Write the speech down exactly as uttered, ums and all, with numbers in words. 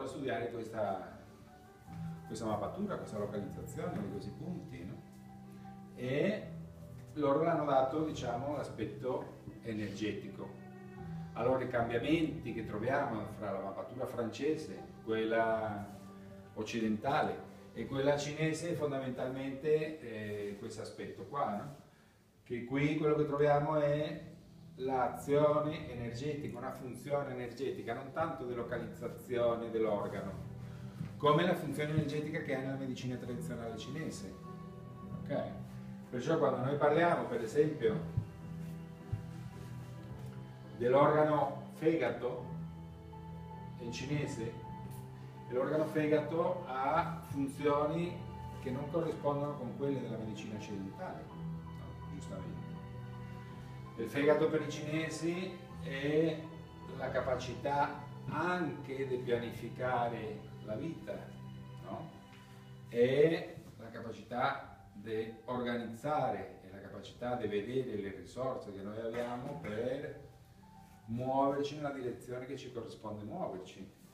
a studiare questa, questa mappatura, questa localizzazione di questi punti, no? E loro l'hanno dato, diciamo, l'aspetto energetico. Allora i cambiamenti che troviamo fra la mappatura francese, quella occidentale e quella cinese, fondamentalmente eh, questo aspetto qua, no? Che qui quello che troviamo è l'azione energetica, una funzione energetica, non tanto di localizzazione dell'organo, come la funzione energetica che ha nella medicina tradizionale cinese. Ok? Perciò quando noi parliamo, per esempio, dell'organo fegato in cinese, l'organo fegato ha funzioni che non corrispondono con quelle della medicina occidentale, no? Giustamente. Il fegato per i cinesi è la capacità anche di pianificare la vita, no? È la capacità di organizzare, è la capacità di vedere le risorse che noi abbiamo per muoverci nella direzione che ci corrisponde muoverci.